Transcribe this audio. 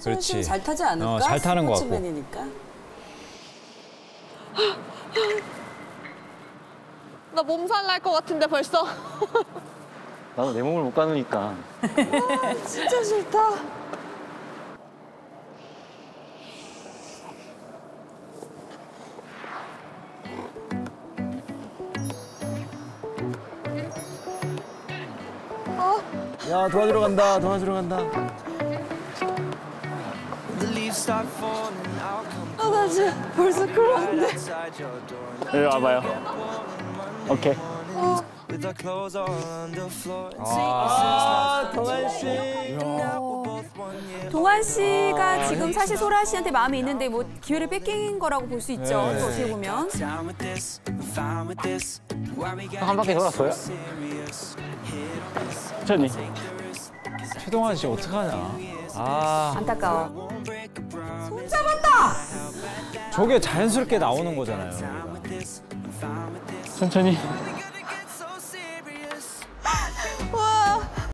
그렇지. 잘 타지 않을까? 잘 타는 것 같고. 스포츠맨이니까. 나 몸살 날 것 같은데 벌써. 나도 내 몸을 못 가누니까. 진짜 싫다. 야, 도와주러 간다, 도와주러 간다. 아, 나 지금 벌써 그러는데. 여기 와봐요. 오케이. 아, 동환 씨. 동환 씨가 지금 사실 소라 씨한테 마음이 있는데 뭐 기회를 뺏긴 거라고 볼 수 있죠. 네. 또 어떻게 보면. 한 바퀴 돌았어요? 천천히. 최동환 씨 어떡하냐. 아, 안타까워. 저게 자연스럽게 나오는 거잖아요. 천천히.